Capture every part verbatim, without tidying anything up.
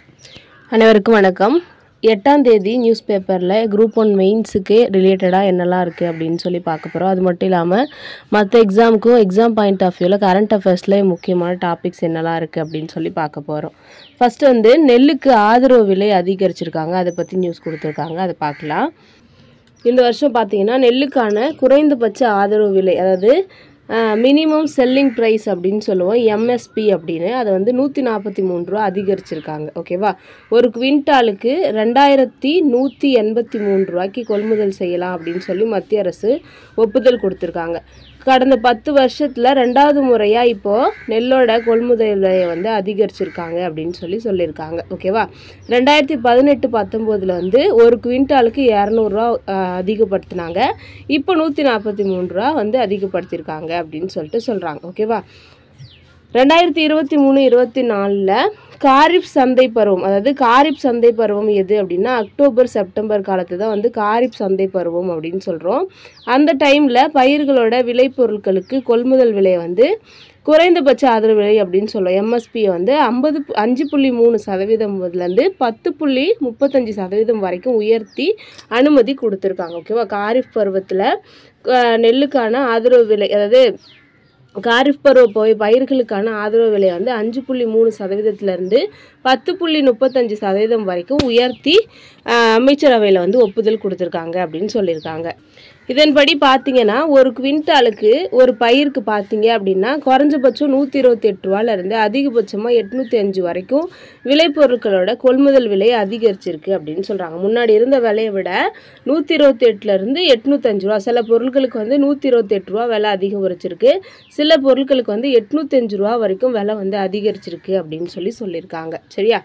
அனைவருக்கும் வணக்கம். எட்டாம் தேதி நியூஸ் பேப்பரில் குரூப் ஒன் மெயின்ஸுக்கு ரிலேட்டடாக என்னெல்லாம் இருக்குது அப்படின்னு சொல்லி பார்க்க போகிறோம். அது மட்டும் இல்லாமல் மற்ற எக்ஸாமுக்கும் எக்ஸாம் பாயிண்ட் ஆஃப் வியூவில் கரண்ட் அஃபேர்ஸில் முக்கியமான டாபிக்ஸ் என்னெல்லாம் இருக்குது அப்படின்னு சொல்லி பார்க்க போகிறோம். ஃபஸ்ட்டு வந்து நெல்லுக்கு ஆதரவு விலை அதிகரிச்சிருக்காங்க, அதை பற்றி நியூஸ் கொடுத்துருக்காங்க, அதை பார்க்கலாம். இந்த வருஷம் பார்த்தீங்கன்னா நெல்லுக்கான குறைந்தபட்ச ஆதரவு விலை, அதாவது மினிமம் செல்லிங் ப்ரைஸ் அப்படின்னு சொல்லுவோம், எம்எஸ்பி அப்படின்னு, அதை வந்து நூற்றி நாற்பத்தி மூணு ரூபா அதிகரிச்சிருக்காங்க. ஓகேவா, ஒரு குவிண்டாலுக்கு ரெண்டாயிரத்தி நூற்றி எண்பத்தி மூணு ரூபாய்க்கு கொள்முதல் செய்யலாம் அப்படின்னு சொல்லி மத்திய அரசு ஒப்புதல் கொடுத்துருக்காங்க. கடந்த பத்து வருஷத்தில் ரெண்டாவது முறையாக இப்போது நெல்லோட கொள்முதல் விலையை வந்து அதிகரிச்சிருக்காங்க அப்படின்னு சொல்லி சொல்லியிருக்காங்க. ஓகேவா, ரெண்டாயிரத்தி பதினெட்டு பத்தொம்போதில் வந்து ஒரு குவிண்டாலுக்கு இரநூறுவா அதிகப்படுத்தினாங்க, இப்போ நூற்றி நாற்பத்தி மூணு ரூபா வந்து அதிகப்படுத்தியிருக்காங்க அப்படின்னு சொல்லிட்டு சொல்கிறாங்க. ஓகேவா, ரெண்டாயிரத்தி இருபத்தி மூணு இருபத்தி நாலில் காரிஃப் சந்தை பருவம், அதாவது காரிஃப் சந்தை பருவம் எது அப்படின்னா அக்டோபர் செப்டம்பர் காலத்து தான் வந்து காரிஃப் சந்தை பருவம் அப்படின்னு சொல்கிறோம். அந்த டைமில் பயிர்களோட விளைபொருட்களுக்கு கொள்முதல் விலையை வந்து குறைந்தபட்ச ஆதரவு விலை அப்படின்னு சொல்லுவோம், எம்எஸ்பியை வந்து ஐம்பது அஞ்சு புள்ளி மூணு சதவீதம் முதலேருந்து பத்து புள்ளி முப்பத்தஞ்சு சதவீதம் வரைக்கும் உயர்த்தி அனுமதி கொடுத்துருக்காங்க. ஓகேவா, காரிஃப் பருவத்தில் நெல்லுக்கான ஆதரவு விலை, அதாவது காரிஃப் பருவ போய் பயிர்களுக்கான ஆதரவு விலையை வந்து அஞ்சு புள்ளி மூணு சதவீதத்திலேருந்து பத்து புள்ளி முப்பத்தஞ்சு சதவீதம் வரைக்கும் உயர்த்தி அமைச்சரவையில் வந்து ஒப்புதல் கொடுத்துருக்காங்க அப்படின்னு சொல்லியிருக்காங்க. இதன்படி பார்த்தீங்கன்னா ஒரு குவிண்டாலுக்கு ஒரு பயிருக்கு பார்த்தீங்க அப்படின்னா குறைஞ்சபட்சம் நூற்றி இருபத்தி எட்டு ரூபாயிலிருந்து அதிகபட்சமாக எட்நூற்றி அஞ்சு வரைக்கும் விளைபொருட்களோட கொள்முதல் விலை அதிகரிச்சிருக்கு அப்படின்னு சொல்கிறாங்க. முன்னாடி இருந்த விலையை விட நூற்றி இருபத்தி எட்டுலேருந்து எட்நூற்றஞ்சு ரூபா, சில பொருட்களுக்கு வந்து நூற்றி இருபத்தி எட்டு ரூபா விலை அதிகரிச்சிருக்கு, சில பொருட்களுக்கு வந்து எட்நூற்றஞ்சு ரூபா வரைக்கும் விலை வந்து அதிகரிச்சிருக்கு அப்படின்னு சொல்லி சொல்லியிருக்காங்க. சரியா,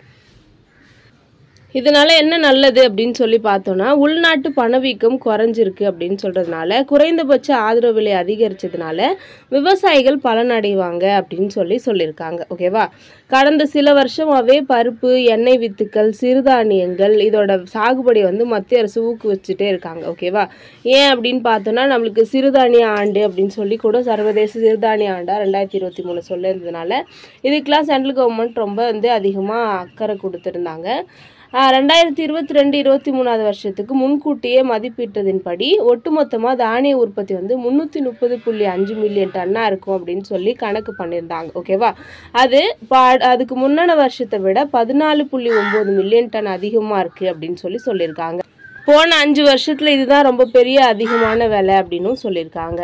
இதனால் என்ன நல்லது அப்படின்னு சொல்லி பார்த்தோன்னா உள்நாட்டு பணவீக்கம் குறைஞ்சிருக்கு அப்படின்னு சொல்கிறதுனால குறைந்தபட்ச ஆதரவு விலை அதிகரித்ததுனால விவசாயிகள் பலனடைவாங்க அப்படின்னு சொல்லி சொல்லியிருக்காங்க. ஓகேவா, கடந்த சில வருஷமாகவே பருப்பு, எண்ணெய் வித்துக்கள், சிறுதானியங்கள் இதோட சாகுபடி வந்து மத்திய அரசு ஊக்குவிச்சுட்டே இருக்காங்க. ஓகேவா, ஏன் அப்படின்னு பார்த்தோன்னா நம்மளுக்கு சிறுதானிய ஆண்டு அப்படின்னு சொல்லி கூட சர்வதேச சிறுதானிய ஆண்டாக ரெண்டாயிரத்தி இருபத்தி மூணு சொல்லியிருந்ததுனால இதுக்கெலாம் சென்ட்ரல் கவர்மெண்ட் ரொம்ப வந்து அதிகமாக அக்கறை கொடுத்துருந்தாங்க. ரெண்டாயிரத்தி இருபத்தி ரெண்டு இருபத்தி மூணாவது வருஷத்துக்கு முன்கூட்டியே மதிப்பீட்டதின்படி ஒட்டுமொத்தமாக தானிய உற்பத்தி வந்து முந்நூற்றி முப்பது புள்ளி அஞ்சு மில்லியன் டன்னாக இருக்கும் அப்படின்னு சொல்லி கணக்கு பண்ணியிருந்தாங்க. ஓகேவா, அது பா அதுக்கு முன்னான வருஷத்தை விட பதினாலு புள்ளி ஒம்பது மில்லியன் டன் அதிகமாக இருக்குது அப்படின்னு சொல்லி சொல்லியிருக்காங்க. போன அஞ்சு வருஷத்தில் இதுதான் ரொம்ப பெரிய அதிகமான விலை அப்படின்னும் சொல்லியிருக்காங்க.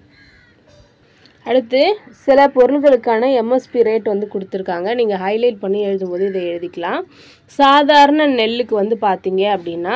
அடுத்து சில பொருள்களுக்கான எம்எஸ்பி ரேட் வந்து கொடுத்துருக்காங்க, நீங்கள் ஹைலைட் பண்ணி எழுதும்போது இதை எழுதிக்கலாம். சாதாரண நெல்லுக்கு வந்து பார்த்தீங்க அப்படின்னா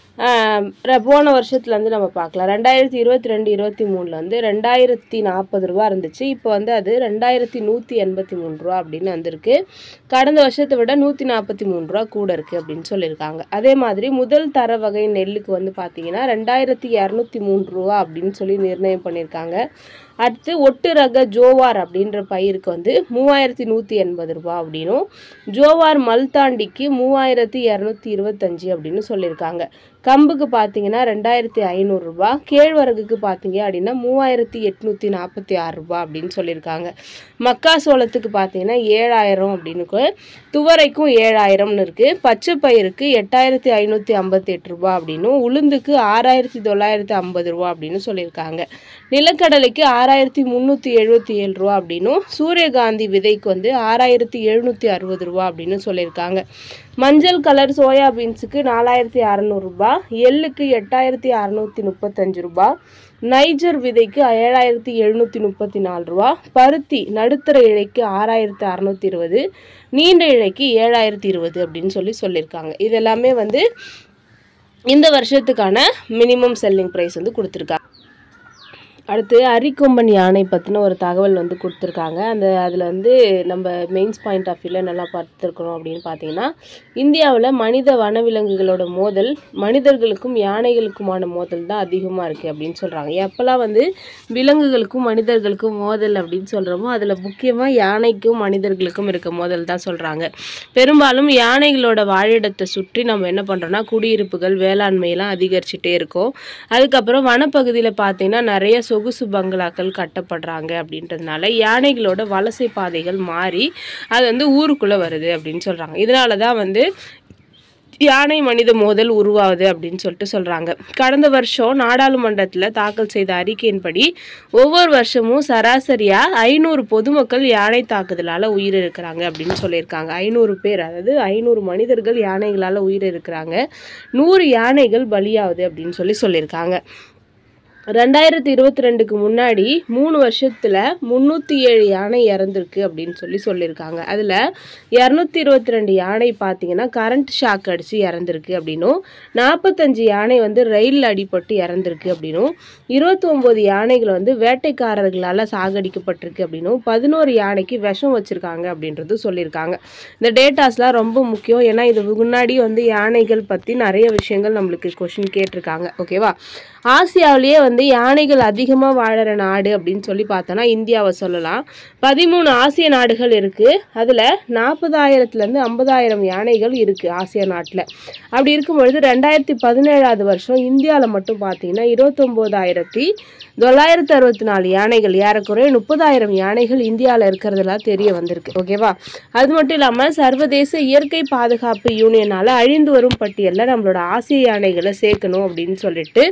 போன வருஷத்துலேருந்து நம்ம பார்க்கலாம், ரெண்டாயிரத்தி இருபத்தி ரெண்டு இருபத்தி மூணில் வந்து ரெண்டாயிரத்தி நாற்பது ரூபா இருந்துச்சு, இப்போ வந்து அது ரெண்டாயிரத்தி நூற்றி எண்பத்தி மூணு ரூபா அப்படின்னு வந்திருக்கு. கடந்த வருஷத்தை விட நூற்றி நாற்பத்தி மூணு ரூபா கூட இருக்குது அப்படின்னு சொல்லியிருக்காங்க. அதே மாதிரி முதல் தர வகை நெல்லுக்கு வந்து பார்த்தீங்கன்னா ரெண்டாயிரத்தி இரநூத்தி மூணு ரூபா அப்படின்னு சொல்லி நிர்ணயம் பண்ணியிருக்காங்க. அடுத்து ஒட்டு ரக ஜோவார் அப்படின்ற பயிருக்கு வந்து மூவாயிரத்தி நூற்றி எண்பது ரூபா அப்படின்னும், ஜோவார் மல்தாண்டிக்கு மூவாயிரத்தி இரநூத்தி இருபத்தஞ்சி அப்படின்னு சொல்லியிருக்காங்க. கம்புக்கு பார்த்தீங்கன்னா ரெண்டாயிரத்தி ஐநூறுரூபா, கேழ்வரகுக்கு பார்த்தீங்க அப்படின்னா மூவாயிரத்தி எட்நூற்றி நாற்பத்தி ஆறு ரூபா அப்படின்னு சொல்லியிருக்காங்க. மக்காசோளத்துக்கு பார்த்தீங்கன்னா ஏழாயிரம் அப்படின்னு, துவரைக்கும் ஏழாயிரம்னு இருக்குது, பச்சை பயிருக்கு எட்டாயிரத்தி ஐநூற்றி ஐம்பத்தி எட்டு ரூபா அப்படின்னும், உளுந்துக்கு ஆறாயிரத்தி தொள்ளாயிரத்தி ஐம்பது ரூபா அப்படின்னு சொல்லியிருக்காங்க. நிலக்கடலைக்கு ஆறாயிரத்தி முந்நூற்றி எழுபத்தி ஏழு ரூபா அப்படின்னும், சூரியகாந்தி விதைக்கு வந்து ஆறாயிரத்தி எழுநூற்றி அறுபது ரூபா அப்படின்னு சொல்லியிருக்காங்க. மஞ்சள் கலர் சோயாபீன்ஸுக்கு நாலாயிரத்தி அறநூறுபா, எள்ளுக்கு எட்டாயிரத்தி அறநூற்றி முப்பத்தஞ்சு ரூபா, நைஜர் விதைக்கு ஏழாயிரத்தி எழுநூற்றி முப்பத்தி நாலு ரூபா, பருத்தி நடுத்தர இழைக்கு ஆறாயிரத்தி அறநூற்றி இருபது, நீண்ட இழைக்கு ஏழாயிரத்தி இருபது அப்படின்னு சொல்லி சொல்லியிருக்காங்க. இது எல்லாமே வந்து இந்த வருஷத்துக்கான மினிமம் செல்லிங் ப்ரைஸ் வந்து கொடுத்துருக்காங்க. அடுத்து அரிக்கொம்பன் யானை பற்றின ஒரு தகவல் வந்து கொடுத்துருக்காங்க. அந்த அதில் வந்து நம்ம மெயின்ஸ் பாயிண்ட் ஆஃப் வியூவில் நல்லா பார்த்துருக்கணும் அப்படின்னு பார்த்தீங்கன்னா இந்தியாவில் மனித வனவிலங்குகளோட மோதல் மனிதர்களுக்கும் யானைகளுக்குமான மோதல் தான் அதிகமாக இருக்குது அப்படின்னு சொல்கிறாங்க. எப்போல்லாம் வந்து விலங்குகளுக்கும் மனிதர்களுக்கும் மோதல் அப்படின்னு சொல்கிறோமோ அதில் முக்கியமாக யானைக்கும் மனிதர்களுக்கும் இருக்க மோதல் தான் சொல்கிறாங்க. பெரும்பாலும் யானைகளோட வாழிடத்தை சுற்றி நம்ம என்ன பண்ணுறோன்னா குடியிருப்புகள், வேளாண்மையெல்லாம் அதிகரிச்சுட்டே இருக்கோம். அதுக்கப்புறம் வனப்பகுதியில் பார்த்தீங்கன்னா நிறைய சொகுசு பங்களாக்கள் கட்டப்படுறாங்க அப்படின்றதுனால யானைகளோட வலசை பாதைகள் மாறி அது வந்து ஊருக்குள்ளே வருது அப்படின்னு சொல்கிறாங்க. இதனால தான் வந்து யானை மனித மோதல் உருவாகுது அப்படின்னு சொல்லிட்டு சொல்கிறாங்க. கடந்த வருஷம் நாடாளுமன்றத்தில் தாக்கல் செய்த அறிக்கையின்படி ஒவ்வொரு வருஷமும் சராசரியாக ஐநூறு பொதுமக்கள் யானை தாக்குதலால் உயிரிழக்கிறாங்க அப்படின்னு சொல்லியிருக்காங்க. ஐநூறு பேர், அதாவது ஐநூறு மனிதர்கள் யானைகளால் உயிரிழக்கிறாங்க, நூறு யானைகள் பலியாகுது அப்படின்னு சொல்லி சொல்லியிருக்காங்க. ரெண்டாயிரத்தி இருபத்தி ரெண்டுக்கு முன்னாடி மூணு வருஷத்தில் முந்நூற்றி ஏழு யானை இறந்துருக்கு அப்படின்னு சொல்லி சொல்லியிருக்காங்க. அதில் இரநூத்தி இருபத்தி ரெண்டு யானை பார்த்தீங்கன்னா கரண்ட் ஷாக் அடித்து இறந்துருக்கு அப்படின்னும், நாற்பத்தஞ்சு யானை வந்து ரயிலில் அடிபட்டு இறந்துருக்கு அப்படின்னும், இருபத்தி ஒம்பது யானைகள் வந்து வேட்டைக்காரர்களால் சாகடிக்கப்பட்டிருக்கு அப்படின்னும், பதினோரு யானைக்கு விஷம் வச்சுருக்காங்க அப்படின்றது சொல்லியிருக்காங்க. இந்த டேட்டாஸ்லாம் ரொம்ப முக்கியம். ஏன்னா இது முன்னாடி வந்து யானைகள் பற்றி நிறைய விஷயங்கள் நம்மளுக்கு கொஷின் கேட்டிருக்காங்க. ஓகேவா? ஆசியாவிலேயே வந்து யானைகள் அதிகமாக வாழற நாடு அப்படின்னு சொல்லி பார்த்தோன்னா இந்தியாவை சொல்லலாம். பதிமூணு ஆசிய நாடுகள் இருக்குது. அதில் நாற்பதாயிரத்துலேருந்து ஐம்பதாயிரம் யானைகள் இருக்குது ஆசிய நாட்டில். அப்படி இருக்கும்பொழுது ரெண்டாயிரத்தி பதினேழாவது வருஷம் இந்தியாவில் மட்டும் பார்த்தீங்கன்னா இருபத்தொம்போதாயிரத்தி தொள்ளாயிரத்தி அறுபத்தி நாலு யானைகள், ஏறக்குறைய முப்பதாயிரம் யானைகள் இந்தியாவில் இருக்கிறதுலாம் தெரிய வந்திருக்கு. ஓகேவா? அது மட்டும் இல்லாமல் சர்வதேச இயற்கை பாதுகாப்பு யூனியனால் அழிந்து வரும் பட்டியலில் நம்மளோட ஆசிய யானைகளை சேர்க்கணும் அப்படின்னு சொல்லிட்டு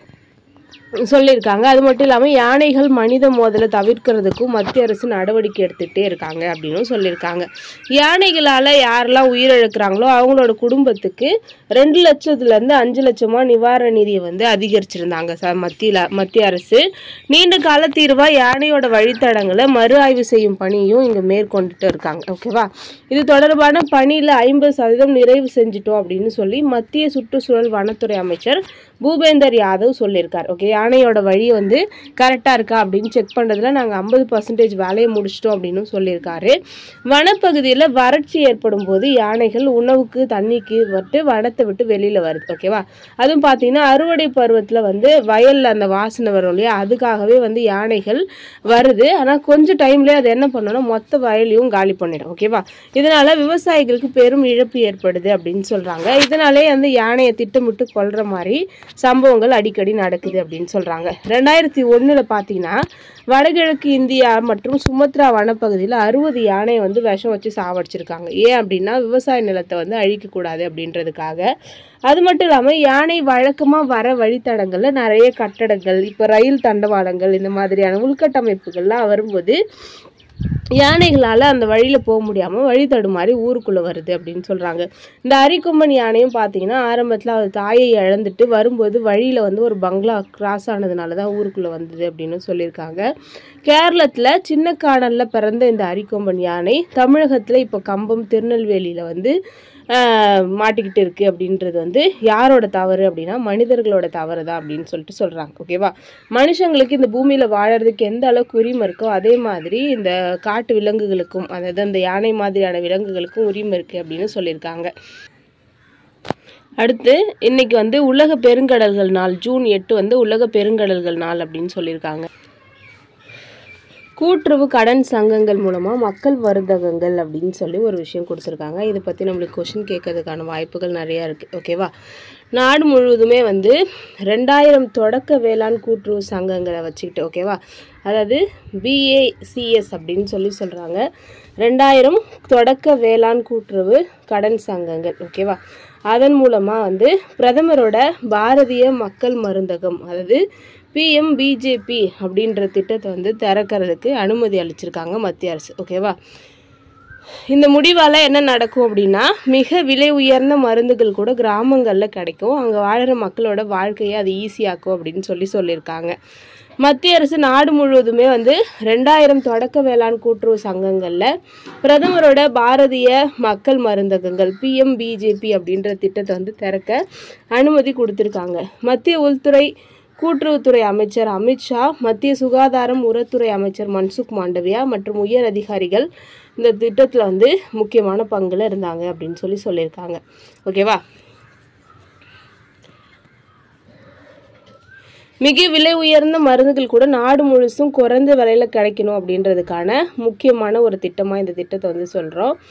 சொல்லியிருக்காங்க. அது மட்டும் இல்லாமல் யானைகள் மனித மோதலை தவிர்க்கிறதுக்கும் மத்திய அரசு நடவடிக்கை எடுத்துகிட்டே இருக்காங்க அப்படின்னும் சொல்லியிருக்காங்க. யானைகளால் யாரெல்லாம் உயிரிழக்கிறாங்களோ அவங்களோட குடும்பத்துக்கு ரெண்டு லட்சத்துலேருந்து அஞ்சு லட்சமாக நிவாரண நிதியை வந்து அதிகரிச்சிருந்தாங்க ச மத்தியில் மத்திய அரசு. நீண்ட கால தீர்வாக யானையோட வழித்தடங்களை மறு ஆய்வு செய்யும் பணியும் இங்கே மேற்கொண்டுட்டு இருக்காங்க. ஓகேவா? இது தொடர்பான பணியில் ஐம்பது சதவீதம் நிறைவு செஞ்சிட்டோம் அப்படின்னு சொல்லி மத்திய சுற்றுச்சூழல் வனத்துறை அமைச்சர் பூபேந்தர் யாதவ் சொல்லியிருக்கார். ஓகே, யானையோட வழி வந்து கரெக்டாக இருக்கா அப்படின்னு செக் பண்ணுறதுல நாங்கள் ஐம்பது பர்சன்டேஜ் வேலையை முடிச்சிட்டோம் அப்படின்னு சொல்லியிருக்காரு. வனப்பகுதியில் வறட்சி ஏற்படும் போது யானைகள் உணவுக்கு தண்ணிக்கு விட்டு வனத்தை விட்டு வெளியில் வருது. ஓகேவா? அதுவும் பார்த்தீங்கன்னா அறுவடை பருவத்தில் வந்து வயலில் அந்த வாசனை வரும் இல்லையா, அதுக்காகவே வந்து யானைகள் வருது. ஆனால் கொஞ்சம் டைம்லேயே அது என்ன பண்ணணும், மொத்த வயலையும் காலி பண்ணிடும். ஓகேவா? இதனால் விவசாயிகளுக்கு பெரும் இழப்பு ஏற்படுது அப்படின்னு சொல்கிறாங்க. இதனாலே வந்து யானையை திட்டமிட்டு கொல்ற மாதிரி சம்பவங்கள் அடிக்கடி நடக்குது அப்படின்னு சொல்கிறாங்க. ரெண்டாயிரத்தி ஒன்றில் பார்த்தீங்கன்னா வடகிழக்கு இந்தியா மற்றும் சுமத்ரா வனப்பகுதியில் அறுபது யானையை வந்து விஷம் வச்சு சாவடிச்சிருக்காங்க. ஏன் அப்படின்னா விவசாய நிலத்தை வந்து அழிக்கக்கூடாது அப்படின்றதுக்காக. அது மட்டும் இல்லாமல் யானை வழக்கமாக வர வழித்தடங்களில் நிறைய கட்டடங்கள், இப்போ ரயில் தண்டவாளங்கள், இந்த மாதிரியான உள்கட்டமைப்புகள்லாம் வரும்போது யானைகளால் அந்த வழியில் போக முடியாமல் வழி தடுமாறி ஊருக்குள்ளே வருது அப்படின்னு சொல்கிறாங்க. இந்த அரிக்கொம்பன் யானையும் பார்த்தீங்கன்னா ஆரம்பத்தில் அவர் தாயை இழந்துட்டு வரும்போது வழியில் வந்து ஒரு பங்களா கிராஸ் ஆனதுனால தான் ஊருக்குள்ளே வந்தது அப்படின்னு சொல்லியிருக்காங்க. கேரளத்தில் சின்ன காணலில் பிறந்த இந்த அரிக்கொம்பன் யானை தமிழகத்தில் இப்போ கம்பம், திருநெல்வேலியில் வந்து மாட்டிக்கிட்டு இருக்குது அப்படின்றது வந்து யாரோட தவறு அப்படின்னா மனிதர்களோட தவறு தான் அப்படின்னு சொல்லிட்டு சொல்கிறாங்க. ஓகேவா? மனுஷங்களுக்கு இந்த பூமியில் வாழறதுக்கு எந்த அளவுக்கு உரிமை இருக்கோ அதே மாதிரி இந்த காட்டு விலங்குகளுக்கும், அதாவது அந்த யானை மாதிரியான விலங்குகளுக்கும் உரிமை இருக்குது அப்படின்னு சொல்லியிருக்காங்க. அடுத்து இன்னைக்கு வந்து உலக பெருங்கடல்கள் நாள், ஜூன் எட்டு வந்து உலக பெருங்கடல்கள் நாள் அப்படின்னு சொல்லியிருக்காங்க. கூட்டுறவு கடன் சங்கங்கள் மூலமாக மக்கள் வருதகங்கள் அப்படின்னு சொல்லி ஒரு விஷயம் கொடுத்துருக்காங்க. இதை பற்றி நம்மளுக்கு கொஷின் கேட்கறதுக்கான வாய்ப்புகள் நிறையா இருக்குது. ஓகேவா? நாடு முழுவதுமே வந்து ரெண்டாயிரம் தொடக்க வேளாண் கூட்டுறவு சங்கங்களை வச்சுக்கிட்டு, ஓகேவா, அதாவது பிஏசிஎஸ் அப்படின்னு சொல்லி சொல்கிறாங்க. ரெண்டாயிரம் தொடக்க வேளாண் கூட்டுறவு கடன் சங்கங்கள். ஓகேவா? அதன் மூலமாக வந்து பிரதமரோட பாரதிய மக்கள் மருந்தகம், அதாவது பிஎம்பிஜேபி அப்படின்ற திட்டத்தை வந்து திறக்கிறதுக்கு அனுமதி அளிச்சிருக்காங்க மத்திய அரசு. ஓகேவா? இந்த முடிவால் என்ன நடக்கும் அப்படின்னா மிக விலை உயர்ந்த மருந்துகள் கூட கிராமங்களில் கிடைக்கும், அங்கே வாழ்கிற மக்களோட வாழ்க்கையை அது ஈஸியாக்கும் அப்படின்னு சொல்லி சொல்லியிருக்காங்க. மத்திய அரசு நாடு முழுவதுமே வந்து ரெண்டாயிரம் தொடக்க வேளாண் கூட்டுறவு சங்கங்களில் பிரதமரோட பாரதிய மக்கள் மருந்தகங்கள் பிஎம்பிஜேபி அப்படின்ற திட்டத்தை வந்து திறக்க அனுமதி கொடுத்துருக்காங்க. மத்திய உள்துறை கூட்டுறவுத்துறை அமைச்சர் அமித்ஷா, மத்திய சுகாதாரம் உரத்துறை அமைச்சர் மன்சுக் மாண்டவியா மற்றும் உயர் அதிகாரிகள் இந்த திட்டத்தில் வந்து முக்கியமான பங்குல இருந்தாங்க அப்படின்னு சொல்லி சொல்லியிருக்காங்க. ஓகேவா? மிக விலை உயர்ந்த மருந்துகள் கூட நாடு முழுசும் குறைந்த விலையில் கிடைக்கணும் அப்படின்றதுக்கான முக்கியமான ஒரு திட்டமாக இந்த திட்டத்தை வந்து சொல்கிறோம்.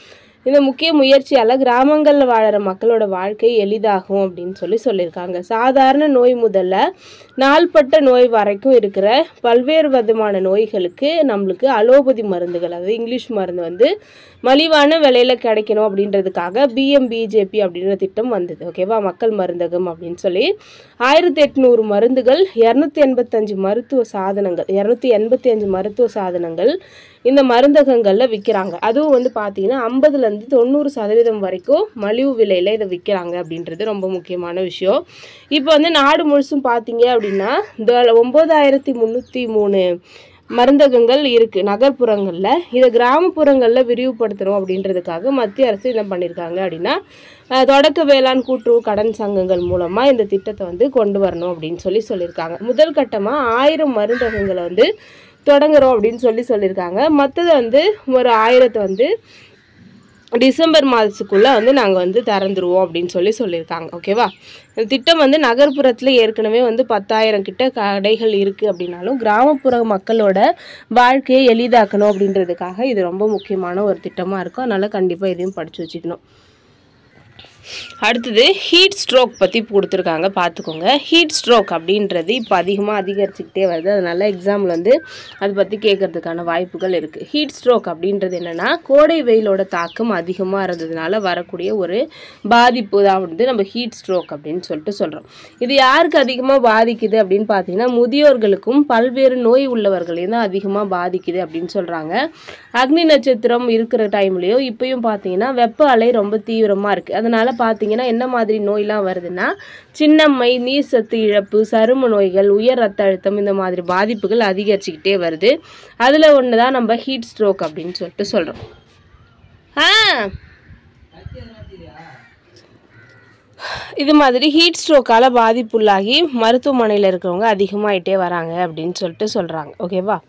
இந்த முக்கிய முயற்சியால் கிராமங்களில் வாழற மக்களோட வாழ்க்கை எளிதாகும் அப்படின்னு சொல்லி சொல்லியிருக்காங்க. சாதாரண நோய் முதல்ல நாள்பட்ட நோய் வரைக்கும் இருக்கிற பல்வேறு விதமான நோய்களுக்கு நம்மளுக்கு அலோபதி மருந்துகள், அதாவது இங்கிலீஷ் மருந்து வந்து மலிவான விலையில் கிடைக்கணும் அப்படின்றதுக்காக பிஎம்பிஜேபி அப்படின்ற திட்டம் வந்தது. ஓகேவா, மக்கள் மருந்தகம் அப்படின்னு சொல்லி ஆயிரத்தி எட்நூறு மருந்துகள், இரநூத்தி எண்பத்தஞ்சு மருத்துவ சாதனங்கள் இரநூத்தி எண்பத்தி அஞ்சு மருத்துவ சாதனங்கள் இந்த மருந்தகங்களில் விற்கிறாங்க. அதுவும் வந்து பார்த்தீங்கன்னா ஐம்பதுலேருந்து தொண்ணூறு சதவீதம் வரைக்கும் மலிவு விலையில் இதை விற்கிறாங்க அப்படின்றது ரொம்ப முக்கியமான விஷயம். இப்போ வந்து நாடு முழுசும் பார்த்தீங்க அப்படின்னா இந்த ஒம்பதாயிரத்தி முந்நூற்றி மூணு மருந்தகங்கள் இருக்குது நகர்ப்புறங்களில். இதை கிராமப்புறங்களில் விரிவுபடுத்தணும் அப்படின்றதுக்காக மத்திய அரசு என்ன பண்ணியிருக்காங்க அப்படின்னா தொடக்க வேளாண் கூட்டுறவு கடன் சங்கங்கள் மூலமாக இந்த திட்டத்தை வந்து கொண்டு வரணும் அப்படின்னு சொல்லி சொல்லியிருக்காங்க. முதல் கட்டமாக ஆயிரம் மருந்தகங்களை வந்து தொடங்குறோம் அப்படின்னு சொல்லி சொல்லியிருக்காங்க. மற்றதை வந்து ஒரு ஆயிரத்தை வந்து டிசம்பர் மாதத்துக்குள்ளே வந்து நாங்கள் வந்து திறந்துருவோம் அப்படின்னு சொல்லி சொல்லியிருக்காங்க. ஓகேவா, இந்த திட்டம் வந்து நகர்ப்புறத்தில் ஏற்கனவே வந்து பத்தாயிரம் கிட்ட கடைகள் இருக்குது அப்படின்னாலும் கிராமப்புற மக்களோட வாழ்க்கையை எளிதாக்கணும் அப்படின்றதுக்காக இது ரொம்ப முக்கியமான ஒரு திட்டமாக இருக்கும். அதனால் கண்டிப்பாக இதையும் படித்து வச்சுக்கணும். அடுத்தது ஹீட் ஸ்ட்ரோக் பற்றி கொடுத்துருக்காங்க, பார்த்துக்கோங்க. ஹீட் ஸ்ட்ரோக் அப்படின்றது இப்போ அதிகமாக அதிகரிச்சுக்கிட்டே வருது. அதனால் எக்ஸாமில் வந்து அதை பற்றி கேட்கறதுக்கான வாய்ப்புகள் இருக்குது. ஹீட் ஸ்ட்ரோக் அப்படின்றது என்னென்னா கோடை வெயிலோட தாக்கம் அதிகமாக இருந்ததுனால வரக்கூடிய ஒரு பாதிப்பு தான் வந்து நம்ம ஹீட் ஸ்ட்ரோக் அப்படின்னு சொல்லிட்டு சொல்கிறோம். இது யாருக்கு அதிகமாக பாதிக்குது அப்படின்னு பார்த்தீங்கன்னா முதியோர்களுக்கும் பல்வேறு நோய் உள்ளவர்களையும் தான் அதிகமாக பாதிக்குது அப்படின்னு சொல்கிறாங்க. அக்னி நட்சத்திரம் இருக்கிற டைம்லேயும் இப்போயும் பார்த்தீங்கன்னா வெப்ப அலை ரொம்ப தீவிரமாக இருக்குது. அதனால் பார்த்தீங்கன்னா என்ன மாதிரி நோயெலாம் வருதுன்னா சின்னம்மை, நீர் சத்து இழப்பு, சரும நோய்கள், உயர் ரத்த அழுத்தம், இந்த மாதிரி பாதிப்புகள் அதிகரிச்சுக்கிட்டே வருது. அதில் ஒன்று தான் நம்ம ஹீட் ஸ்ட்ரோக் அப்படின்னு சொல்லிட்டு சொல்கிறோம். ஆ இது மாதிரி ஹீட் ஸ்ட்ரோக்கால் பாதிப்புள்ளாகி மருத்துவமனையில் இருக்கிறவங்க அதிகமாகிட்டே வராங்க அப்படின்னு சொல்லிட்டு சொல்கிறாங்க. ஓகேவா,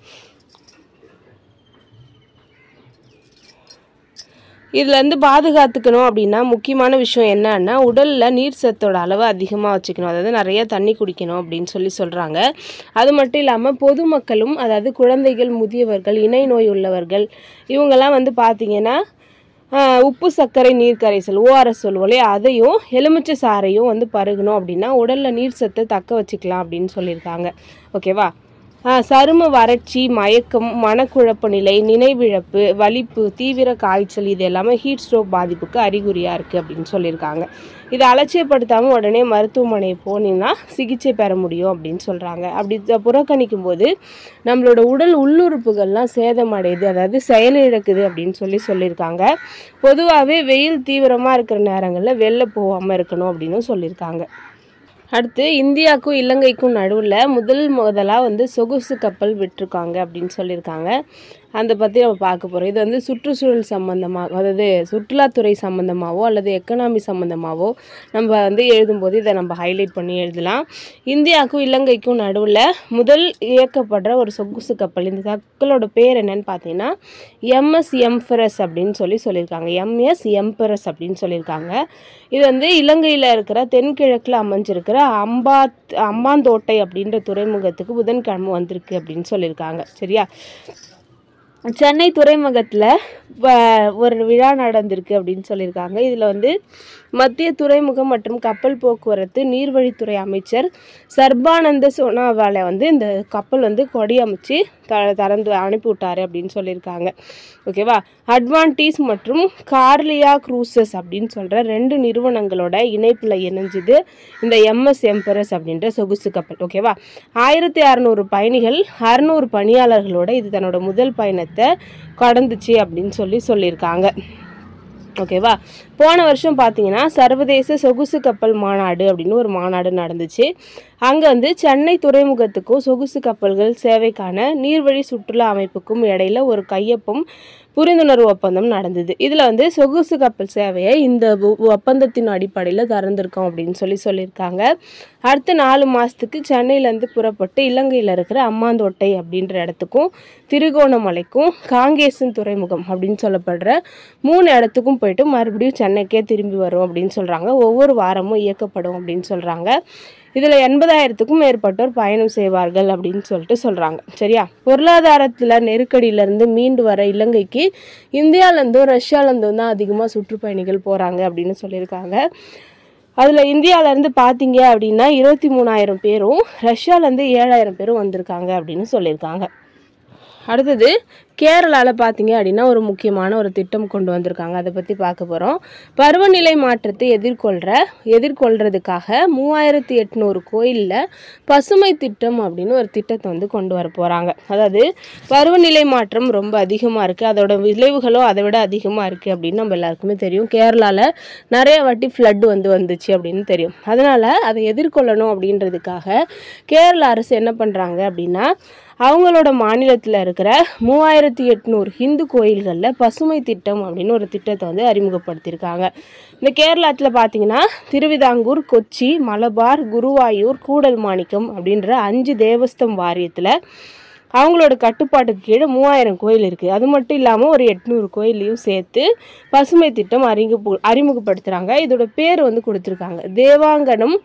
இதுலேருந்து பாதுகாத்துக்கணும் அப்படின்னா முக்கியமான விஷயம் என்னன்னா உடலில் நீர் சத்தோட அளவு அதிகமாக வச்சுக்கணும். அதாவது நிறைய தண்ணி குடிக்கணும் அப்படின்னு சொல்லி சொல்கிறாங்க. அது மட்டும் இல்லாமல் பொதுமக்களும், அதாவது குழந்தைகள், முதியவர்கள், இணை நோய் உள்ளவர்கள், இவங்கெல்லாம் வந்து பார்த்திங்கன்னா உப்பு சர்க்கரை நீர் கரைசல் ஓஆர்எஸ் சொல்லுவோம், அதையும் எலுமிச்சை சாறையும் வந்து பருகணும் அப்படின்னா உடலில் நீர் சத்தை தக்க வச்சுக்கலாம் அப்படின்னு சொல்லியிருக்காங்க. ஓகேவா, சரும வறட்சி, மயக்கம், மனக்குழப்ப நிலை, நினைவிழப்பு, வலிப்பு, தீவிர காய்ச்சல், இது எல்லாமே ஹீட் ஸ்ட்ரோக் பாதிப்புக்கு அறிகுறியாக இருக்குது அப்படின்னு சொல்லியிருக்காங்க. இதை அலட்சியப்படுத்தாமல் உடனே மருத்துவமனை போனீங்கன்னா சிகிச்சை பெற முடியும் அப்படின்னு சொல்கிறாங்க. அப்படி புறக்கணிக்கும் போது நம்மளோட உடல் உள்ளுறுப்புகள்லாம் சேதமடையுது, அதாவது செயலிழக்குது அப்படின்னு சொல்லி சொல்லியிருக்காங்க. பொதுவாகவே வெயில் தீவிரமாக இருக்கிற நேரங்களில் வெளில போகாமல் இருக்கணும் அப்படின்னு சொல்லியிருக்காங்க. அடுத்து இந்தியாவுக்கும் இலங்கைக்கும் நடுவில் முதல் முதலாக வந்து சொகுசு கப்பல் விட்டுருக்காங்க அப்படின்னு சொல்லியிருக்காங்க. அதை பற்றி நம்ம பார்க்க போகிறோம். இது வந்து சுற்றுச்சூழல் சம்மந்தமாக, அதாவது சுற்றுலாத்துறை சம்மந்தமாகவோ அல்லது எக்கனாமி சம்மந்தமாகவோ நம்ம வந்து எழுதும்போது இதை நம்ம ஹைலைட் பண்ணி எழுதலாம். இந்தியாவுக்கும் இலங்கைக்கும் நடுவில் முதல் இயக்கப்படுற ஒரு சொகுசு கப்பல், இந்த கப்பலோட பேர் என்னன்னு பார்த்தீங்கன்னா எம்எஸ் எம்பரஸ் அப்படின்னு சொல்லி சொல்லியிருக்காங்க. எம்எஸ் எம்பரஸ் அப்படின்னு சொல்லியிருக்காங்க. இது வந்து இலங்கையில் இருக்கிற தென்கிழக்கில் அமைஞ்சிருக்கிற அம்பா அம்பாந்தோட்டை அப்படின்ற துறைமுகத்துக்கு புதன்கிழமை வந்திருக்கு அப்படின்னு சொல்லியிருக்காங்க. சரியா, சென்னை துறைமுகத்தில் ஒரு விழா நடந்திருக்கு அப்படின்னு சொல்லியிருக்காங்க. இதில் வந்து மத்திய துறைமுகம் மற்றும் கப்பல் போக்குவரத்து நீர்வழித்துறை அமைச்சர் சர்பானந்த சோனாவாலை வந்து இந்த கப்பல் வந்து கொடி அமைச்சு த திறந்து அனுப்பிவிட்டாரு அப்படின்னு சொல்லியிருக்காங்க. ஓகேவா, அட்வான்டீஸ் மற்றும் கார்லியா க்ரூசஸ் அப்படின்னு சொல்கிற ரெண்டு நிறுவனங்களோட இணைப்பில் இணைஞ்சுது இந்த எம்எஸ் எம்பரஸ் அப்படின்ற சொகுசு கப்பல். ஓகேவா, ஆயிரத்தி அறநூறு பயணிகள், அறுநூறு பணியாளர்களோட இது தன்னோட முதல் பயணத்தை கடந்துச்சு அப்படின்னு சொல்லி சொல்லியிருக்காங்க. ஓகேவா, போன வருஷம் பார்த்தீங்கன்னா சர்வதேச சொகுசு கப்பல் மாநாடு அப்படின்னு ஒரு மாநாடு நடந்துச்சு. அங்கே வந்து சென்னை துறைமுகத்துக்கும் சொகுசு கப்பல்கள் சேவைக்கான நீர்வழி சுற்றுலா அமைப்புக்கும் இடையில ஒரு கையொப்பம் புரிந்துணர்வு ஒப்பந்தம் நடந்தது. இதில் வந்து சொகுசு கப்பல் சேவையை இந்த ஒப்பந்தத்தின் அடிப்படையில் திறந்திருக்கோம் அப்படின்னு சொல்லி சொல்லியிருக்காங்க. அடுத்த நாலு மாதத்துக்கு சென்னையிலேருந்து புறப்பட்டு இலங்கையில் இருக்கிற அம்மாந்தோட்டை அப்படின்ற இடத்துக்கும் திருகோணமலைக்கும் காங்கேசன் துறைமுகம் அப்படின்னு சொல்லப்படுற மூணு இடத்துக்கும் போயிட்டு மறுபடியும் சென்னைக்கே திரும்பி வரும் அப்படின்னு சொல்கிறாங்க. ஒவ்வொரு வாரமும் இயக்கப்படும் அப்படின்னு சொல்கிறாங்க. இதில் எண்பதாயிரத்துக்கும் மேற்பட்டோர் பயணம் செய்வார்கள் அப்படின்னு சொல்லிட்டு சொல்கிறாங்க. சரியா, பொருளாதாரத்தில் நெருக்கடியிலேருந்து மீண்டு வர இலங்கைக்கு இந்தியாவிலேருந்தும் ரஷ்யாவிலேருந்தும் தான் அதிகமாக சுற்றுப்பயணிகள் போகிறாங்க அப்படின்னு சொல்லியிருக்காங்க. அதில் இந்தியாவிலேருந்து பார்த்தீங்க அப்படின்னா இருபத்தி மூணாயிரம் பேரும் ரஷ்யாவிலேருந்து ஏழாயிரம் பேரும் வந்திருக்காங்க அப்படின்னு சொல்லியிருக்காங்க. அடுத்தது கேரளாவில் பார்த்தீங்க அப்படின்னா ஒரு முக்கியமான ஒரு திட்டம் கொண்டு வந்திருக்காங்க. அதை பற்றி பார்க்க போகிறோம். பருவநிலை மாற்றத்தை எதிர்கொள்கிற எதிர்கொள்கிறதுக்காக மூவாயிரத்தி எட்நூறு கோயிலில் பசுமை திட்டம் அப்படின்னு ஒரு திட்டத்தை வந்து கொண்டு வர போகிறாங்க. அதாவது பருவநிலை மாற்றம் ரொம்ப அதிகமாக இருக்குது, அதோட விளைவுகளும் அதை விட அதிகமாக இருக்குது அப்படின்னு நம்ம எல்லாருக்குமே தெரியும். கேரளாவில் நிறைய வாட்டி ஃப்ளட் வந்து வந்துச்சு அப்படின்னு தெரியும். அதனால் அதை எதிர்கொள்ளணும் அப்படின்றதுக்காக கேரள அரசு என்ன பண்ணுறாங்க அப்படின்னா அவங்களோட மாநிலத்தில் இருக்கிற மூவாயிரத்தி எட்நூறு ஹிந்து கோயில்களில் பசுமை திட்டம் அப்படின்னு ஒரு திட்டத்தை வந்து அறிமுகப்படுத்தியிருக்காங்க. இந்த கேரளத்தில் பார்த்தீங்கன்னா திருவிதாங்கூர், கொச்சி, மலபார், குருவாயூர், கூடல் மாணிக்கம் அப்படின்ற அஞ்சு தேவஸ்தம் வாரியத்தில் அவங்களோட கட்டுப்பாட்டுக்கு கீழே மூவாயிரம் கோயில் இருக்குது. அது மட்டும் இல்லாமல் ஒரு எட்நூறு கோயிலையும் சேர்த்து பசுமை திட்டம் அறிமுக அறிமுகப்படுத்துகிறாங்க. இதோட பேர் வந்து கொடுத்துருக்காங்க தேவாங்கனம்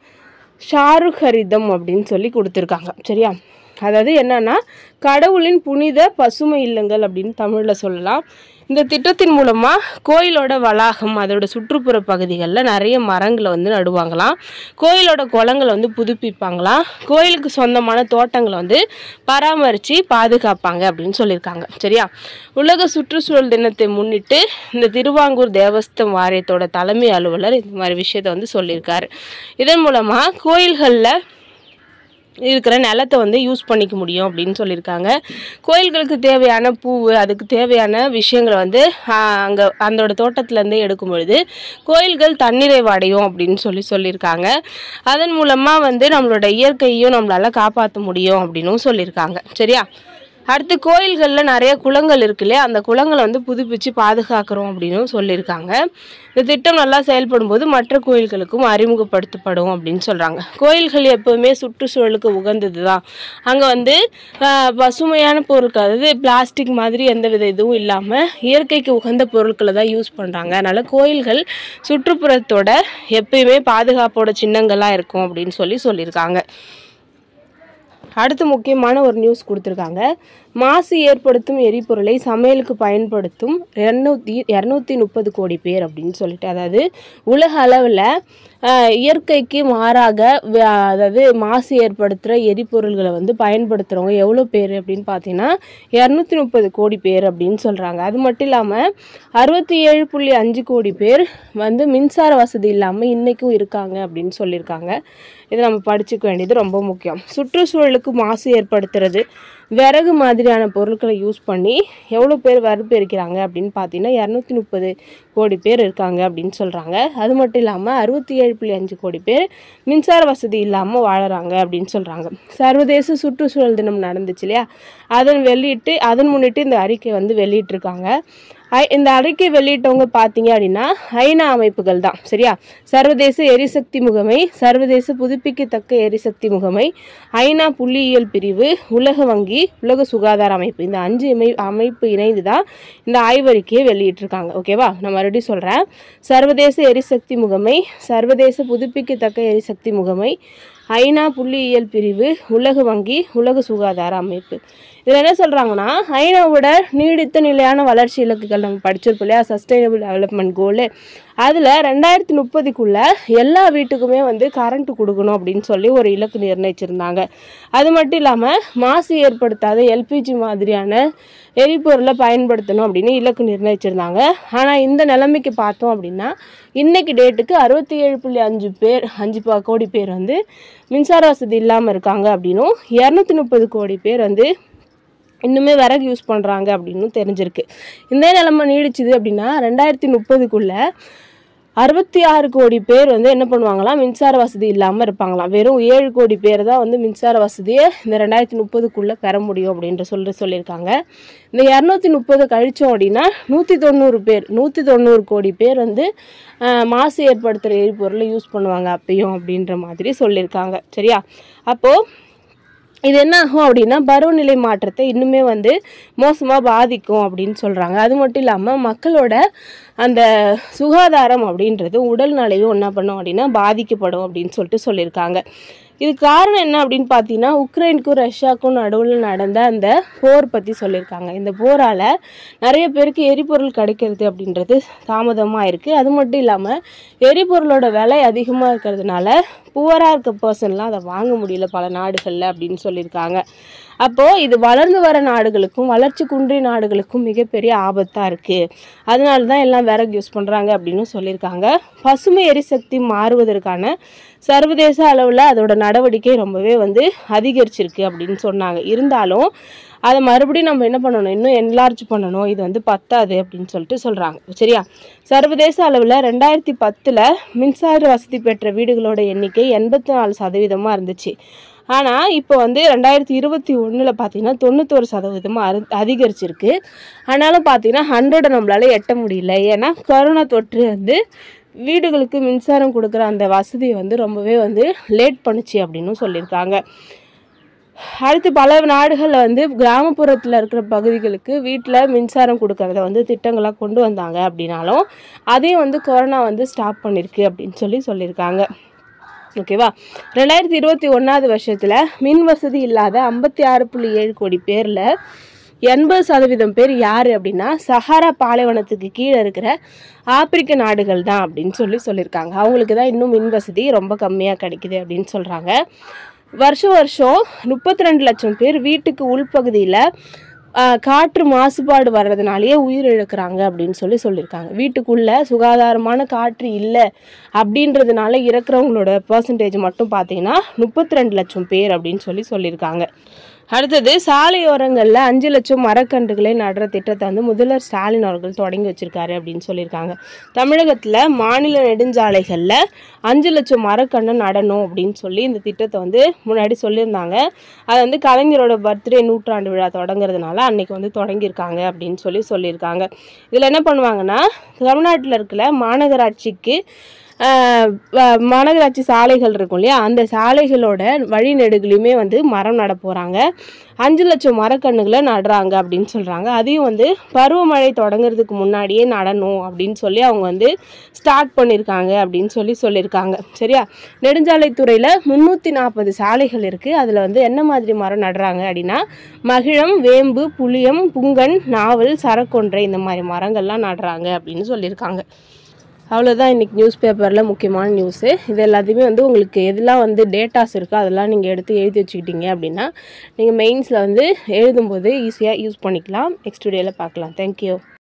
ஷாருஹரிதம் அப்படின்னு சொல்லி கொடுத்துருக்காங்க. சரியா, அதாவது என்னன்னா கடவுளின் புனித பசுமை இல்லங்கள் அப்படின்னு தமிழில் சொல்லலாம். இந்த திட்டத்தின் மூலமாக கோயிலோட வளாகம் அதோட சுற்றுப்புற பகுதிகளில் நிறைய மரங்களை வந்து நடுவாங்களாம், கோயிலோட குளங்களை வந்து புதுப்பிப்பாங்களாம், கோயிலுக்கு சொந்தமான தோட்டங்களை வந்து பராமரித்து பாதுகாப்பாங்க அப்படின்னு சொல்லியிருக்காங்க. சரியா, உலக சுற்றுச்சூழல் தினத்தை முன்னிட்டு இந்த திருவாங்கூர் தேவஸ்தம் வாரியத்தோட தலைமை அலுவலர் இந்த மாதிரி விஷயத்தை வந்து சொல்லியிருக்காரு. இதன் மூலமாக கோயில்களில் இருக்கிற நிலத்தை வந்து யூஸ் பண்ணிக்க முடியும் அப்படின்னு சொல்லியிருக்காங்க. கோயில்களுக்கு தேவையான பூ அதுக்கு தேவையான விஷயங்களை வந்து அங்கே அதோட தோட்டத்துலேருந்தே எடுக்கும் பொழுது கோயில்கள் தன்னிறைவு அடையும் அப்படின்னு சொல்லி சொல்லியிருக்காங்க. அதன் மூலமாக வந்து நம்மளோட இயற்கையும் நம்மளால் காப்பாற்ற முடியும் அப்படின்னும் சொல்லியிருக்காங்க. சரியா, அடுத்து கோயில்களில் நிறைய குளங்கள் இருக்கு இல்லையா, அந்த குளங்களை வந்து புதுப்பிச்சு பாதுகாக்கிறோம் அப்படின்னு சொல்லியிருக்காங்க. இந்த திட்டம் நல்லா செயல்படும் போது மற்ற கோயில்களுக்கும் அறிமுகப்படுத்தப்படும் அப்படின்னு சொல்கிறாங்க. கோயில்கள் எப்போவுமே சுற்றுச்சூழலுக்கு உகந்தது தான். அங்கே வந்து பசுமையான பொருட்கள், அதாவது பிளாஸ்டிக் மாதிரி எந்த வித இதுவும் இல்லாமல் இயற்கைக்கு உகந்த பொருட்களை தான் யூஸ் பண்ணுறாங்க. அதனால் கோயில்கள் சுற்றுப்புறத்தோட எப்பயுமே பாதுகாப்போட சின்னங்களாக இருக்கும் அப்படின்னு சொல்லி சொல்லியிருக்காங்க. அடுத்து முக்கியமான ஒரு நியூஸ் கொடுத்துருக்காங்க. மாசு ஏற்படுத்தும் எரிபொருளை சமையலுக்கு பயன்படுத்தும் இரநூத்தி இரநூத்தி முப்பது கோடி பேர் அப்படின்னு சொல்லிட்டு, அதாவது உலக அளவில் இயற்கைக்கு மாறாக அதாவது மாசு ஏற்படுத்துகிற எரிபொருள்களை வந்து பயன்படுத்துகிறவங்க எவ்வளோ பேர் அப்படின்னு பார்த்தீங்கன்னா இரநூத்தி முப்பது கோடி பேர் அப்படின்னு சொல்கிறாங்க. அது மட்டும் இல்லாமல் அறுபத்தி ஏழு புள்ளி அஞ்சு கோடி பேர் வந்து மின்சார வசதி இல்லாமல் இன்றைக்கும் இருக்காங்க அப்படின்னு சொல்லியிருக்காங்க. இதை நம்ம படிச்சுக்க வேண்டியது ரொம்ப முக்கியம். சுற்றுச்சூழலுக்கு மாசு ஏற்படுத்துறது விறகு மாதிரியான பொருட்களை யூஸ் பண்ணி எவ்வளோ பேர் வரப்பு இருக்கிறாங்க அப்படின்னு பார்த்தீங்கன்னா இரநூத்தி முப்பது கோடி பேர் இருக்காங்க அப்படின்னு சொல்கிறாங்க. அது மட்டும் இல்லாமல் அறுபத்தி ஏழு புள்ளி அஞ்சு கோடி பேர் மின்சார வசதி இல்லாமல் வாழறாங்க அப்படின்னு சொல்கிறாங்க. சர்வதேச சுற்றுச்சூழல் தினம் நடந்துச்சு இல்லையா, அதன் வெளியிட்டு அதன் முன்னிட்டு இந்த அறிக்கை வந்து வெளியிட்டிருக்காங்க. ஐ இந்த அறிக்கை வெளியிட்டவங்க பார்த்தீங்க அப்படின்னா ஐநா அமைப்புகள் தான். சரியா, சர்வதேச எரிசக்தி முகமை, சர்வதேச புதுப்பிக்கத்தக்க எரிசக்தி முகமை, ஐநா புள்ளியியல் பிரிவு, உலக வங்கி, உலக சுகாதார அமைப்பு, இந்த அஞ்சு அமை அமைப்பு இணைந்து தான் இந்த ஆய்வறிக்கையை வெளியிட்டிருக்காங்க. ஓகேவா, நான் மறுபடியும் சொல்கிறேன். சர்வதேச எரிசக்தி முகமை, சர்வதேச புதுப்பிக்கத்தக்க எரிசக்தி முகமை, ஐநா புள்ளியியல் பிரிவு, உலக வங்கி, உலக சுகாதார அமைப்பு. இதில் என்ன சொல்கிறாங்கன்னா ஐநாவோட நீடித்த நிலையான வளர்ச்சி இலக்குகள் நம்ம படிச்சிருப்போம் இல்லையா, சஸ்டைனபிள் டெவலப்மெண்ட் கோலு, அதில் ரெண்டாயிரத்தி முப்பதுக்குள்ளே எல்லா வீட்டுக்குமே வந்து கரண்ட் கொடுக்கணும் அப்படின்னு சொல்லி ஒரு இலக்கு நிர்ணயிச்சிருந்தாங்க. அது மட்டும் இல்லாமல் மாசு ஏற்படுத்தாத எல்பிஜி மாதிரியான எரிபொருளை பயன்படுத்தணும் அப்படின்னு இலக்கு நிர்ணயிச்சிருந்தாங்க. ஆனால் இந்த நிலைமைக்கு பார்த்தோம் அப்படின்னா இன்றைக்கி டேட்டுக்கு அறுபத்தி ஏழு புள்ளி அஞ்சு பேர் அஞ்சு கோடி பேர் வந்து மின்சார வசதி இல்லாமல் இருக்காங்க அப்படின்னும் இரநூத்தி முப்பது கோடி பேர் வந்து இன்னுமே விறகு யூஸ் பண்ணுறாங்க அப்படின்னு தெரிஞ்சிருக்கு. இந்த நிலைமை நீடிச்சுது அப்படின்னா ரெண்டாயிரத்தி முப்பதுக்குள்ளே அறுபத்தி ஆறு கோடி பேர் வந்து என்ன பண்ணுவாங்களாம், மின்சார வசதி இல்லாமல் இருப்பாங்களாம். வெறும் ஏழு கோடி பேர் தான் வந்து மின்சார வசதியை இந்த ரெண்டாயிரத்தி முப்பதுக்குள்ளே பெற முடியும் அப்படின்ற சொல்லி சொல்லியிருக்காங்க. இந்த இரநூத்தி முப்பது கழித்தோம் அப்படின்னா நூற்றி தொண்ணூறு பேர் நூற்றி தொண்ணூறு கோடி பேர் வந்து மாசு ஏற்படுத்துகிற எரிபொருளை யூஸ் பண்ணுவாங்க அப்பயும் அப்படின்ற மாதிரி சொல்லியிருக்காங்க. சரியா, அப்போது இது என்ன ஆகும் அப்படின்னா பருவநிலை மாற்றத்தை இன்னுமே வந்து மோசமாக பாதிக்கும் அப்படின்னு சொல்கிறாங்க. அது மட்டும் இல்லாமல் மக்களோட அந்த சுகாதாரம் அப்படின்றது உடல்நிலையும் என்ன பண்ணும் அப்படின்னா பாதிக்கப்படும் அப்படின்னு சொல்லிட்டு சொல்லியிருக்காங்க. இது காரணம் என்ன அப்படின்னு பார்த்தீங்கன்னா உக்ரைனுக்கும் ரஷ்யாவுக்கும் நடுவில் நடந்த அந்த போர் பற்றி சொல்லியிருக்காங்க. இந்த போரால் நிறைய பேருக்கு எரிபொருள் கிடைக்கிறது அப்படின்றது தாமதமாக இருக்குது. அது மட்டும் இல்லாமல் எரிபொருளோட விலை அதிகமாக இருக்கிறதுனால புவராக இருக்க பர்சன்லாம் அதை வாங்க முடியல பல நாடுகளில் அப்படின்னு சொல்லியிருக்காங்க. அப்போது இது வளர்ந்து வர நாடுகளுக்கும் வளர்ச்சி குன்றிய நாடுகளுக்கும் மிகப்பெரிய ஆபத்தாக இருக்குது. அதனால தான் எல்லாம் விறகு யூஸ் பண்ணுறாங்க அப்படின்னு சொல்லியிருக்காங்க. பசுமை எரிசக்தி மாறுவதற்கான சர்வதேச அளவில் அதோட நடவடிக்கை ரொம்பவே வந்து அதிகரிச்சிருக்கு அப்படின்னு சொன்னாங்க. இருந்தாலும் அதை மறுபடியும் நம்ம என்ன பண்ணணும், இன்னும் என்லார்ஜ் பண்ணணும், இது வந்து பத்தாது அப்படின்னு சொல்லிட்டு சொல்கிறாங்க. சரியா, சர்வதேச அளவில் ரெண்டாயிரத்தி பத்தில் மின்சார வசதி பெற்ற வீடுகளோட எண்ணிக்கை எண்பத்தி நாலு சதவீதமாக இருந்துச்சு. ஆனால் இப்போ வந்து ரெண்டாயிரத்தி இருபத்தி ஒன்றில் பார்த்தீங்கன்னா தொண்ணூத்தொரு சதவீதமாக அரு அதிகரிச்சிருக்கு. ஆனாலும் பார்த்தீங்கன்னா ஹண்ட்ரடை நம்மளால எட்ட முடியல. ஏன்னா கொரோனா தொற்று வந்து வீடுகளுக்கு மின்சாரம் கொடுக்குற அந்த வசதியை வந்து ரொம்பவே வந்து லேட் பண்ணுச்சு அப்படின்னு சொல்லியிருக்காங்க. அடுத்து பல நாடுகளில் வந்து கிராமப்புறத்தில் இருக்கிற பகுதிகளுக்கு வீட்டில் மின்சாரம் கொடுக்கறத வந்து திட்டங்களாக கொண்டு வந்தாங்க. அப்படின்னாலும் அதையும் வந்து கொரோனா வந்து ஸ்டாப் பண்ணியிருக்கு அப்படின்னு சொல்லி சொல்லியிருக்காங்க. ஓகேவா, ரெண்டாயிரத்தி இருபத்தி ஒன்றாவது வருஷத்தில் மின் வசதி இல்லாத ஐம்பத்தி ஆறு புள்ளி ஏழு கோடி பேரில் எண்பது சதவீதம் பேர் யார் அப்படின்னா சஹாரா பாலைவனத்துக்கு கீழே இருக்கிற ஆப்பிரிக்க நாடுகள் தான் அப்படின்னு சொல்லி சொல்லியிருக்காங்க. அவங்களுக்கு தான் இன்னும் மின் வசதி ரொம்ப கம்மியாக கிடைக்குது அப்படின்னு சொல்கிறாங்க. வருஷம் வருஷம் முப்பத்தி ரெண்டு லட்சம் பேர் வீட்டுக்கு உள்பகுதியில் காற்று மாசுபாடு வர்றதுனாலேயே உயிர் இழக்கிறாங்க அப்படின்னு சொல்லி சொல்லியிருக்காங்க. வீட்டுக்குள்ளே சுகாதாரமான காற்று இல்லை அப்படின்றதுனால இறக்குறவங்களோட பர்சன்டேஜ் மட்டும் பார்த்தீங்கன்னா முப்பத்தி ரெண்டு லட்சம் பேர் அப்படின்னு சொல்லி சொல்லியிருக்காங்க. அடுத்தது சாலையோரங்களில் அஞ்சு லட்சம் மரக்கன்றுகளை நடுற திட்டத்தை வந்து முதல்வர் ஸ்டாலின் அவர்கள் தொடங்கி வச்சிருக்காரு அப்படின்னு சொல்லியிருக்காங்க. தமிழகத்தில் மாநில நெடுஞ்சாலைகளில் அஞ்சு லட்சம் மரக்கன்று நடணும் அப்படின்னு சொல்லி இந்த திட்டத்தை வந்து முன்னாடி சொல்லியிருந்தாங்க. அதை வந்து கலைஞரோட பர்த்டே நூற்றாண்டு விழா தொடங்குறதுனால அன்னைக்கு வந்து தொடங்கியிருக்காங்க அப்படின்னு சொல்லி சொல்லியிருக்காங்க. இதில் என்ன பண்ணுவாங்கன்னா தமிழ்நாட்டில் இருக்கிற மாநகராட்சிக்கு மாநகராட்சி சாலைகள் இருக்கும் இல்லையா, அந்த சாலைகளோட வழிநெடுகளையுமே வந்து மரம் நட போகிறாங்க. அஞ்சு லட்சம் மரக்கன்றுகளை நடுறாங்க அப்படின்னு சொல்கிறாங்க. அதையும் வந்து பருவமழை தொடங்குறதுக்கு முன்னாடியே நடணும் அப்படின்னு சொல்லி அவங்க வந்து ஸ்டார்ட் பண்ணியிருக்காங்க அப்படின்னு சொல்லி சொல்லியிருக்காங்க. சரியா, நெடுஞ்சாலைத்துறையில் முந்நூற்றி நாற்பது சாலைகள் இருக்குது. அதில் வந்து என்ன மாதிரி மரம் நடுறாங்க அப்படின்னா மகிழம், வேம்பு, புளியம், புங்கன், நாவல், சரக்கொன்றை இந்த மாதிரி மரங்கள்லாம் நடுறாங்க அப்படின்னு சொல்லியிருக்காங்க. அவ்வளோதான் இன்றைக்கி நியூஸ் பேப்பரில் முக்கியமான நியூஸு. இது எல்லாத்தையுமே வந்து உங்களுக்கு எதெல்லாம் வந்து டேட்டாஸ் இருக்கோ அதெல்லாம் நீங்கள் எடுத்து எழுதி வச்சுக்கிட்டீங்க அப்படின்னா நீங்கள் மெயின்ஸில் வந்து எழுதும்போது ஈஸியாக யூஸ் பண்ணிக்கலாம். நெக்ஸ்ட் வீடியோவில் பார்க்கலாம். தேங்க்யூ.